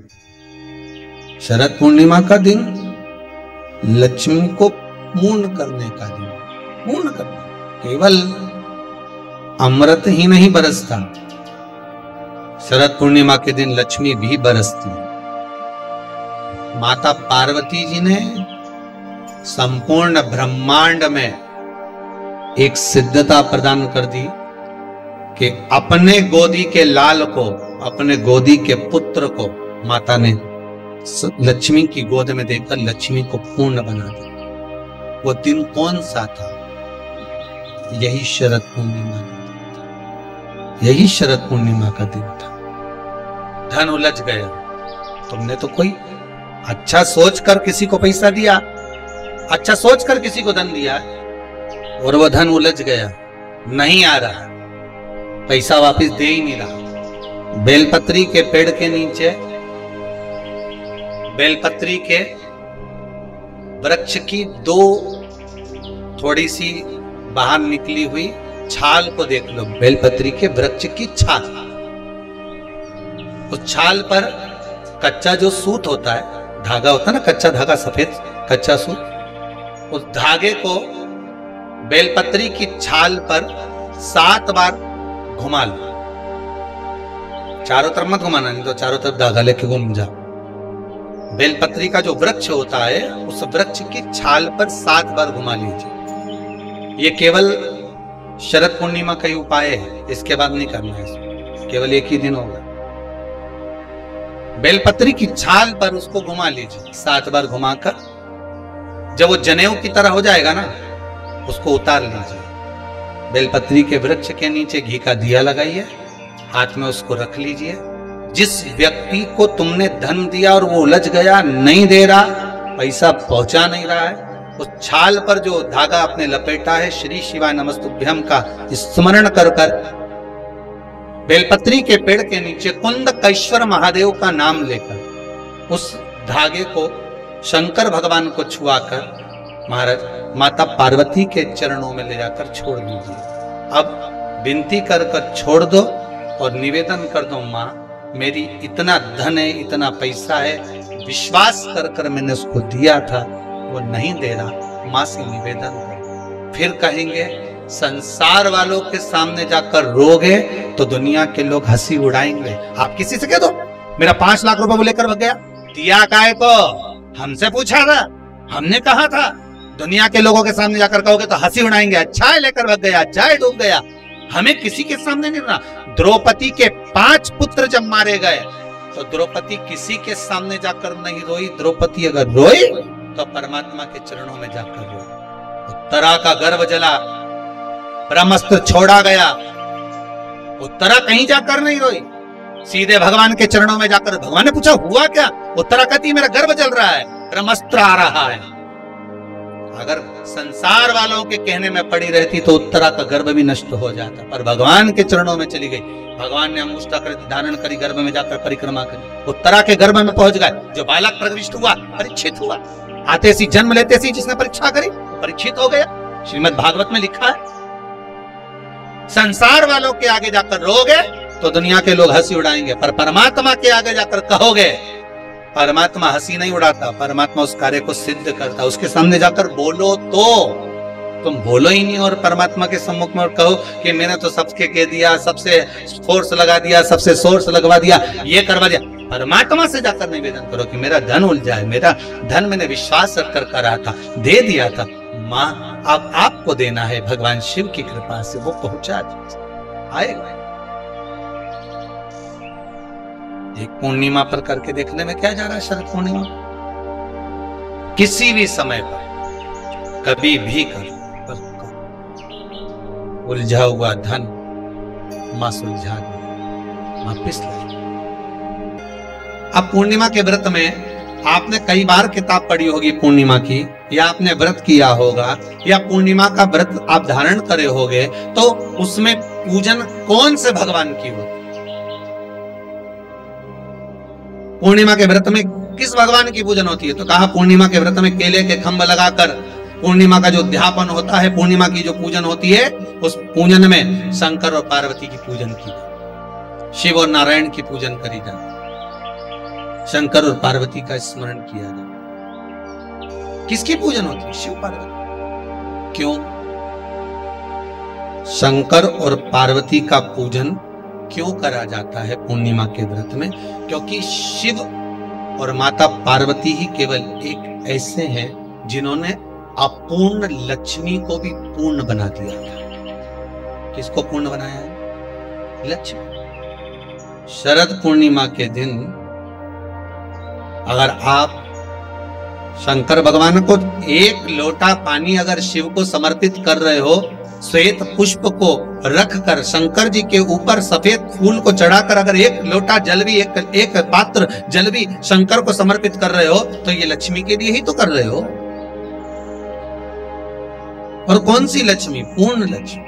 शरद पूर्णिमा का दिन लक्ष्मी को पूर्ण करने का दिन, पूर्ण करना। केवल अमृत ही नहीं बरसता, शरद पूर्णिमा के दिन लक्ष्मी भी बरसती। माता पार्वती जी ने संपूर्ण ब्रह्मांड में एक सिद्धता प्रदान कर दी कि अपने गोदी के लाल को, अपने गोदी के पुत्र को माता ने लक्ष्मी की गोद में देकर लक्ष्मी को पूर्ण बना दिया। वो दिन कौन सा था? यही शरद पूर्णिमा, यही शरद पूर्णिमा का दिन था। धन उलझ गया, तुमने तो कोई अच्छा सोचकर किसी को पैसा दिया, अच्छा सोचकर किसी को धन दिया और वो धन उलझ गया, नहीं आ रहा, पैसा वापस दे ही नहीं रहा। बेलपत्री के पेड़ के नीचे, बेलपत्री के वृक्ष की दो थोड़ी सी बाहर निकली हुई छाल को देख लो, बेलपत्री के वृक्ष की छाल। उस छाल पर कच्चा जो सूत होता है, धागा होता है ना, कच्चा धागा, सफेद कच्चा सूत, उस धागे को बेलपत्री की छाल पर 7 बार घुमा लो। चारों तरफ मत घुमाना, नहीं तो चारों तरफ धागा लेके घूम जाओ। बेलपत्री का जो वृक्ष होता है, उस वृक्ष की छाल पर 7 बार घुमा लीजिए। ये केवल शरद पूर्णिमा का ही उपाय है, इसके बाद नहीं करना है, केवल एक ही दिन होगा। बेलपत्री की छाल पर उसको घुमा लीजिए 7 बार घुमाकर, जब वो जनेऊ की तरह हो जाएगा ना, उसको उतार लीजिए। बेलपत्री के वृक्ष के नीचे घी का दिया लगाइए, हाथ में उसको रख लीजिए। जिस व्यक्ति को तुमने धन दिया और वो उलझ गया, नहीं दे रहा, पैसा पहुंचा नहीं रहा है, उस छाल पर जो धागा आपने लपेटा है, श्री शिवाय नमस्तुभ्यम का स्मरण कर कर बेलपत्री के पेड़ के नीचे कुंदकेश्वर महादेव का नाम लेकर उस धागे को शंकर भगवान को छुआकर महाराज माता पार्वती के चरणों में ले जाकर छोड़ दीजिए। अब विनती कर कर छोड़ दो और निवेदन कर दो, माँ मेरी इतना धन है, इतना पैसा है, विश्वास कर कर मैंने उसको दिया था, वो नहीं दे रहा, माँ से निवेदन कर। फिर कहेंगे संसार वालों के सामने जाकर रोगे तो दुनिया के लोग हंसी उड़ाएंगे। आप किसी से कह दो मेरा 5 लाख रुपए वो लेकर भाग गया, दिया काय को? हमसे पूछा था, हमने कहा था। दुनिया के लोगों के सामने जाकर कहोगे तो हंसी उड़ाएंगे, अच्छा है लेकर भाग गया, अच्छा है डूब गया। हमें किसी के सामने नहीं रहना। द्रौपदी के 5 पुत्र जब मारे गए तो द्रौपदी किसी के सामने जाकर नहीं रोई। द्रौपदी अगर रोई तो परमात्मा के चरणों में जाकर रोई। उत्तरा का गर्भ जला, ब्रह्मास्त्र छोड़ा गया, उत्तरा कहीं जाकर नहीं रोई, सीधे भगवान के चरणों में जाकर। भगवान ने पूछा हुआ क्या? उत्तरा कहती मेरा गर्भ जल रहा है, ब्रह्मास्त्र आ रहा है। अगर संसार वालों के कहने में पड़ी रहती तो उत्तरा का गर्भ भी नष्ट हो जाता, पर भगवान के चरणों में चली गई। भगवान ने अंगुष्ठाकृति धारण करी, गर्भ में जाकर परिक्रमा करी, उत्तरा के गर्भ में पहुंच गए। जो बालक प्रविष्ट हुआ, परीक्षित हुआ, आते सी जन्म लेते सी जिसने परीक्षा करी परीक्षित हो गया। श्रीमद् भागवत में लिखा है, संसार वालों के आगे जाकर रोगे तो दुनिया के लोग हंसी उड़ाएंगे, पर परमात्मा के आगे जाकर कहोगे, परमात्मा हंसी नहीं उड़ाता, परमात्मा उस कार्य को सिद्ध करता। उसके सामने जाकर बोलो तो तुम बोलो ही नहीं और परमात्मा के सम्मुख में और कहो कि मैंने तो सबके कह दिया, सबसे फोर्स लगा दिया, सबसे सोर्स लगवा दिया, ये करवा दिया। परमात्मा से जाकर निवेदन करो कि मेरा धन उलझा है, मेरा धन मैंने विश्वास रखकर करा था, दे दिया था, माँ अब आपको देना है, भगवान शिव की कृपा से वो पहुंचा आएगा। एक पूर्णिमा पर करके देखने में क्या जा रहा है? शरद पूर्णिमा किसी भी समय पर कभी भी करो, उलझा हुआ धन मां सुलझा दे, वापिस ला। अब पूर्णिमा के व्रत में आपने कई बार किताब पढ़ी होगी पूर्णिमा की, या आपने व्रत किया होगा, या पूर्णिमा का व्रत आप धारण करे होगे, तो उसमें पूजन कौन से भगवान की होती? पूर्णिमा के व्रत में किस भगवान की पूजन होती है? तो कहा पूर्णिमा के व्रत में केले के खंभ लगाकर पूर्णिमा का जो अध्यापन होता है, पूर्णिमा की जो पूजन होती है, उस पूजन में शंकर और पार्वती की पूजन की, शिव और नारायण की पूजन करी जाती। शंकर और पार्वती का स्मरण किया जाए। किसकी पूजन होती है? शिव पार्वती। क्यों? शंकर और पार्वती का पूजन क्यों करा जाता है पूर्णिमा के व्रत में? क्योंकि शिव और माता पार्वती ही केवल एक ऐसे हैं जिन्होंने अपूर्ण लक्ष्मी को भी पूर्ण बना दिया था। किसको पूर्ण बनाया है? लक्ष्मी। शरद पूर्णिमा के दिन अगर आप शंकर भगवान को एक लोटा पानी अगर शिव को समर्पित कर रहे हो, श्वेत पुष्प को रखकर शंकर जी के ऊपर सफेद फूल को चढ़ाकर अगर एक लोटा जल भी एक पात्र जल भी शंकर को समर्पित कर रहे हो, तो ये लक्ष्मी के लिए ही तो कर रहे हो। और कौन सी लक्ष्मी? पूर्ण लक्ष्मी।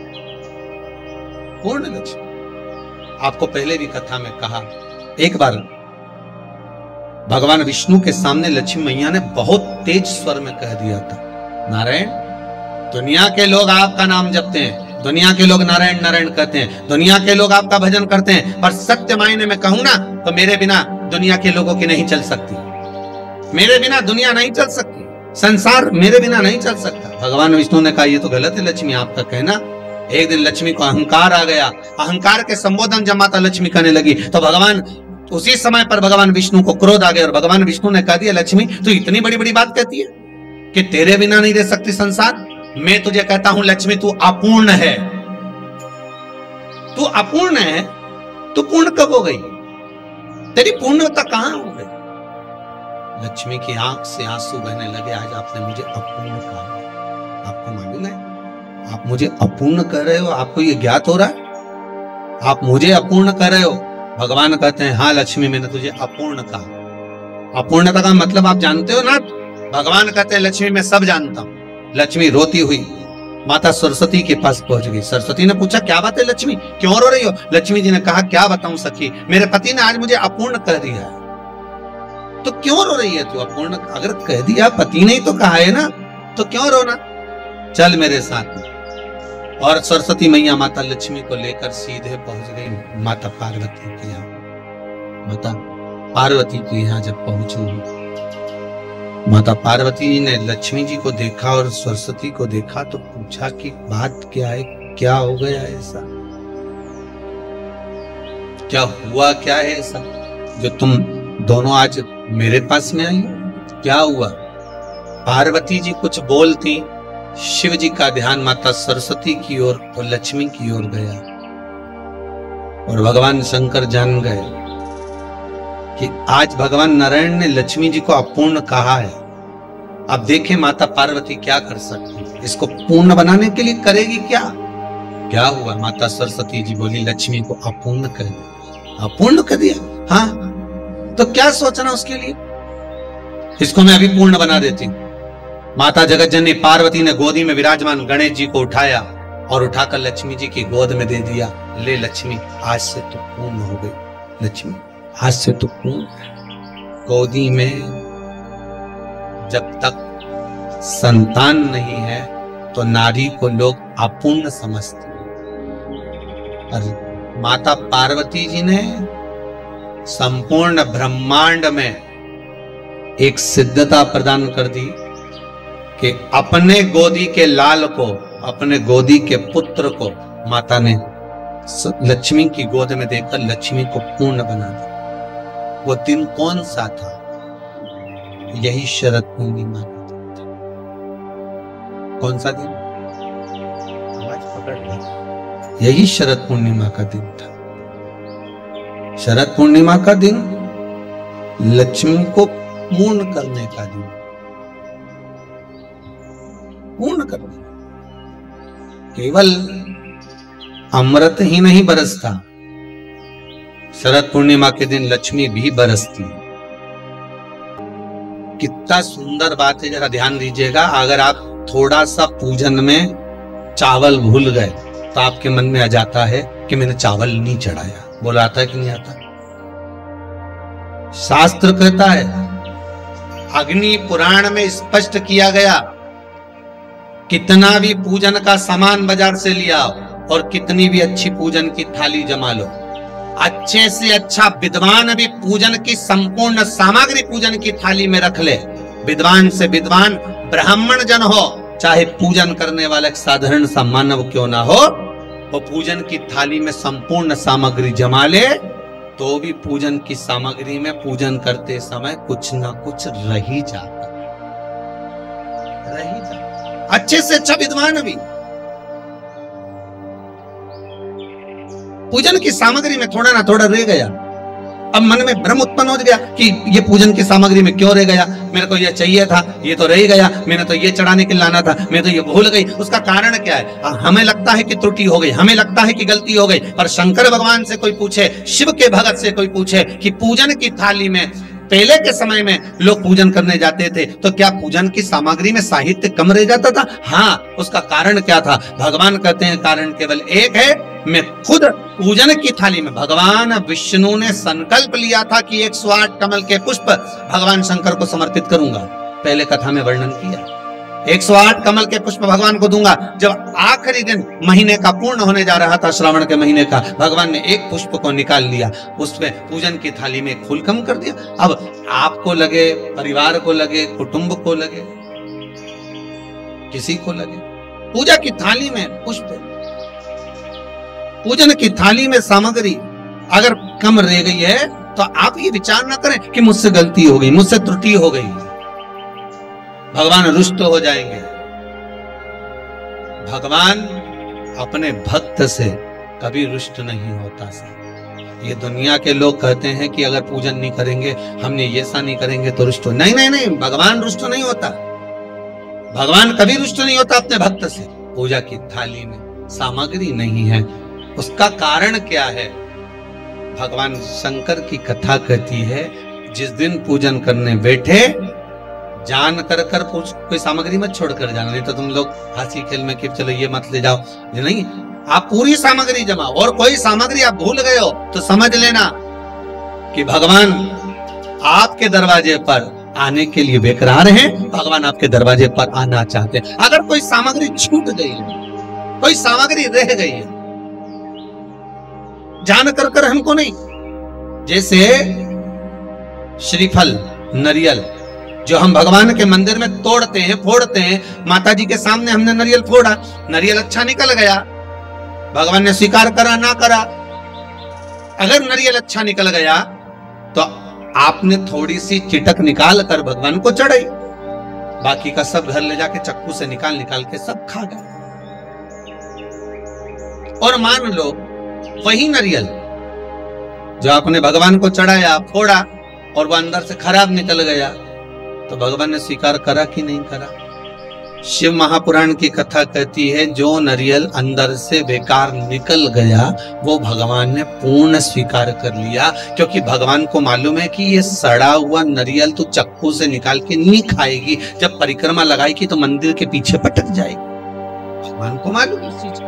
पूर्ण लक्ष्मी। आपको पहले भी कथा में कहा, एक बार भगवान विष्णु के सामने लक्ष्मी मैया ने बहुत तेज स्वर में कह दिया था, नारायण, दुनिया के लोग आपका नाम जपते हैं, दुनिया के लोग नारायण नारायण कहते हैं, दुनिया के लोग आपका भजन करते हैं, पर सत्य मायने में कहूं ना तो मेरे बिना दुनिया के लोगों की नहीं चल सकती। मेरे बिना दुनिया नहीं चल सकती, संसार मेरे बिना नहीं चल सकता। भगवान विष्णु ने कहा, ये तो गलत है लक्ष्मी आपका कहना। एक दिन लक्ष्मी को अहंकार आ गया। अहंकार के संबोधन जब माता लक्ष्मी करने लगी तो भगवान उसी समय पर भगवान विष्णु को क्रोध आ गया और भगवान विष्णु ने कह दिया, लक्ष्मी तू इतनी बड़ी बड़ी बात कहती है कि तेरे बिना नहीं रह सकती संसार। मैं तुझे कहता हूं लक्ष्मी, तू अपूर्ण है। तू अपूर्ण है, तू पूर्ण कब हो गई? तेरी पूर्णता कहां हो गई? लक्ष्मी की आंख से आंसू बहने लगे। आज आपने मुझे अपूर्ण कहा। आपको मालूम है आप मुझे अपूर्ण कर रहे हो? आपको ये ज्ञात हो रहा है आप मुझे अपूर्ण कर रहे हो? भगवान कहते हैं, हाँ लक्ष्मी, मैंने तुझे अपूर्ण कहा। अपूर्णता का मतलब आप जानते हो ना? भगवान कहते हैं, लक्ष्मी मैं सब जानता हूं। लक्ष्मी रोती हुई माता सरस्वती के पास पहुंच गई। सरस्वती ने पूछा, क्या बात है लक्ष्मी, क्यों रो रही हो? लक्ष्मी जी ने कहा, क्या बताऊं सखी, मेरे पति ने आज मुझे अपूर्ण कह दिया है। तो क्यों रो रही है तू? अपूर्ण अगर कह दिया, पति ने ही तो कहा है ना, तो क्यों रोना? चल मेरे साथ में। और सरस्वती मैया माता लक्ष्मी को लेकर सीधे पहुंच गई माता पार्वती के यहाँ। माता पार्वती के यहाँ जब पहुंची, माता पार्वती ने लक्ष्मी जी को देखा और सरस्वती को देखा तो पूछा कि बात क्या है, क्या हो गया ऐसा, क्या हुआ, क्या है ऐसा जो तुम दोनों आज मेरे पास में आई हो? क्या हुआ? पार्वती जी कुछ बोलती, शिव जी का ध्यान माता सरस्वती की ओर और लक्ष्मी की ओर गया और भगवान शंकर जान गए कि आज भगवान नारायण ने लक्ष्मी जी को अपूर्ण कहा है। अब देखें माता पार्वती क्या कर सकती है, इसको पूर्ण बनाने के लिए करेगी क्या? क्या हुआ? माता सरस्वती जी बोली, लक्ष्मी को अपूर्ण कर दिया। अपूर्ण कर दिया? हाँ, तो क्या सोचना उसके लिए, इसको मैं अभी पूर्ण बना देती हूँ। माता जगत जननी पार्वती ने गोदी में विराजमान गणेश जी को उठाया और उठाकर लक्ष्मी जी की गोद में दे दिया। ले लक्ष्मी, आज से तो पूर्ण हो गई। लक्ष्मी आज से तो पूर्ण। गोदी में जब तक संतान नहीं है तो नारी को लोग अपूर्ण समझते हैं। और माता पार्वती जी ने संपूर्ण ब्रह्मांड में एक सिद्धता प्रदान कर दी कि अपने गोदी के लाल को, अपने गोदी के पुत्र को माता ने लक्ष्मी की गोद में देकर लक्ष्मी को पूर्ण बना दिया। वो दिन कौन सा था? यही शरद पूर्णिमा का दिन था। कौन सा दिन? आवाज पकड़ ली। यही शरद पूर्णिमा का दिन था। शरद पूर्णिमा का दिन लक्ष्मी को पूर्ण करने का दिन, पूर्ण करने। केवल अमृत ही नहीं बरसता, शरद पूर्णिमा के दिन लक्ष्मी भी बरसती। कितना सुंदर बात है, जरा ध्यान दीजिएगा। अगर आप थोड़ा सा पूजन में चावल भूल गए तो आपके मन में आ जाता है कि मैंने चावल नहीं चढ़ाया। बोला आता है कि नहीं आता? शास्त्र कहता है, अग्नि पुराण में स्पष्ट किया गया, कितना भी पूजन का सामान बाजार से लिया और कितनी भी अच्छी पूजन की थाली जमा लो, अच्छे से अच्छा विद्वान भी पूजन की संपूर्ण सामग्री पूजन की थाली में रख ले। विद्वान से विद्वान ब्राह्मण जन हो, चाहे पूजन करने वाला एक साधारण सा मानव क्यों ना हो, वो पूजन की थाली में संपूर्ण सामग्री जमा ले, तो भी पूजन की सामग्री में पूजन करते समय कुछ ना कुछ रह ही जाता। अच्छे से अच्छा विद्वान भी पूजन की सामग्री में थोड़ा ना थोड़ा रह गया। अब मन में भ्रम उत्पन्न हो गया कि ये पूजन की सामग्री में क्यों रह गया, मेरे को ये चाहिए था, ये तो रह गया, मैंने तो ये चढ़ाने के लिए लाना था, मैं तो ये भूल गई। उसका कारण क्या है? हमें लगता है कि त्रुटि हो गई, हमें लगता है कि गलती हो गई, पर शंकर भगवान से कोई पूछे, शिव के भगत से कोई पूछे कि पूजन की थाली में पहले के समय में लोग पूजन करने जाते थे तो क्या पूजन की सामग्री में साहित्य कम रह जाता था? हाँ, उसका कारण क्या था? भगवान कहते हैं कारण केवल एक है। मैं खुद पूजन की थाली में, भगवान विष्णु ने संकल्प लिया था कि 108 कमल के पुष्प भगवान शंकर को समर्पित करूंगा। पहले कथा में वर्णन किया, 108 कमल के पुष्प भगवान को दूंगा। जब आखिरी दिन महीने का पूर्ण होने जा रहा था, श्रावण के महीने का, भगवान ने एक पुष्प को निकाल लिया, उसमें पूजन की थाली में एक फूल कम कर दिया। अब आपको लगे, परिवार को लगे, कुटुंब को लगे, किसी को लगे, पूजा की थाली में पुष्प, पूजन की थाली में सामग्री अगर कम रह गई है तो आप ये विचार ना करें कि मुझसे गलती हो गई, मुझसे त्रुटि हो गई, भगवान रुष्ट हो जाएंगे। भगवान अपने भक्त से कभी रुष्ट नहीं होता। ये दुनिया के लोग कहते हैं कि अगर पूजन नहीं करेंगे, हमने ये सा नहीं करेंगे तो रुष्ट हो। नहीं नहीं नहीं, भगवान रुष्ट नहीं होता, भगवान कभी रुष्ट नहीं होता अपने भक्त से। पूजा की थाली में सामग्री नहीं है, उसका कारण क्या है? भगवान शंकर की कथा कहती है, जिस दिन पूजन करने बैठे जान कर कोई सामग्री मत छोड़ कर जाना, नहीं तो तुम लोग हंसी खेल में कि चलो ये मत ले जाओ, नहीं, आप पूरी सामग्री जमा, और कोई सामग्री आप भूल गए हो तो समझ लेना कि भगवान आपके दरवाजे पर आने के लिए बेकरार हैं, भगवान आपके दरवाजे पर आना चाहते हैं। अगर कोई सामग्री छूट गई है, कोई सामग्री रह गई है, जान कर हमको नहीं, जैसे श्रीफल, नरियल जो हम भगवान के मंदिर में तोड़ते हैं, फोड़ते हैं, माता जी के सामने हमने नरियल फोड़ा, नरियल अच्छा निकल गया, भगवान ने स्वीकार करा ना करा। अगर नरियल अच्छा निकल गया तो आपने थोड़ी सी चिटक निकाल कर भगवान को चढ़ाई, बाकी का सब घर ले जाके चक्कू से निकाल निकाल के सब खा गए। और मान लो वही नरियल जो आपने भगवान को चढ़ाया, फोड़ा, और वो अंदर से खराब निकल गया, तो भगवान ने स्वीकार करा कि नहीं करा? शिव महापुराण की कथा कहती है, जो नरियल अंदर से बेकार निकल गया वो भगवान ने पूर्ण स्वीकार कर लिया, क्योंकि भगवान को मालूम है कि ये सड़ा हुआ नरियल तो चक्कू से निकाल के नहीं खाएगी, जब परिक्रमा लगाएगी तो मंदिर के पीछे पटक जाएगी। भगवान को मालूम इस चीज का,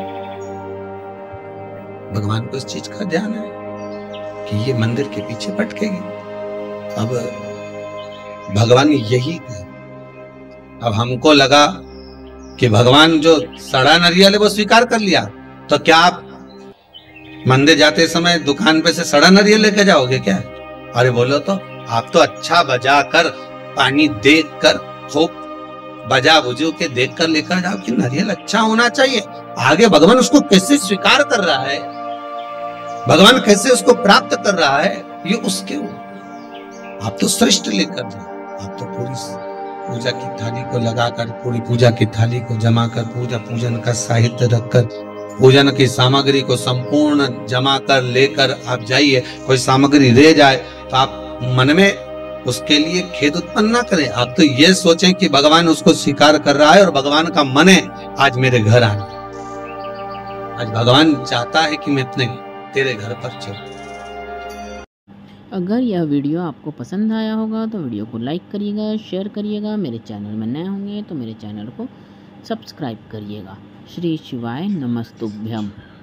भगवान को इस चीज का ध्यान है कि ये मंदिर के पीछे पटकेगी। अब भगवान यही है। अब हमको लगा कि भगवान जो सड़ा नरियल है वो स्वीकार कर लिया, तो क्या आप मंदिर जाते समय दुकान पे से सड़ा नरियल लेके जाओगे क्या? अरे बोलो तो, आप तो अच्छा बजा कर, पानी देख कर, खूब बजा बुझू के देख कर लेकर जाओ कि नरियल अच्छा होना चाहिए। आगे भगवान उसको कैसे स्वीकार कर रहा है, भगवान कैसे उसको प्राप्त कर रहा है, ये उसके हो। आप तो श्रेष्ठ लेकर जाओ, आप तो पूरी पूजा की थाली को लगाकर, पूरी पूजा की थाली को जमा कर, पूजन का साहित्य रखकर, पूजन की सामग्री को संपूर्ण जमा कर लेकर आप जाइए। कोई सामग्री रह जाए तो आप मन में उसके लिए खेद उत्पन्न ना करें, आप तो ये सोचें कि भगवान उसको स्वीकार कर रहा है और भगवान का मन है आज मेरे घर आना, आज भगवान चाहता है कि मैं अपने तेरे घर पर चलूं। अगर यह वीडियो आपको पसंद आया होगा तो वीडियो को लाइक करिएगा, शेयर करिएगा। मेरे चैनल में नए होंगे तो मेरे चैनल को सब्सक्राइब करिएगा। श्री शिवाय नमस्तुभ्यम।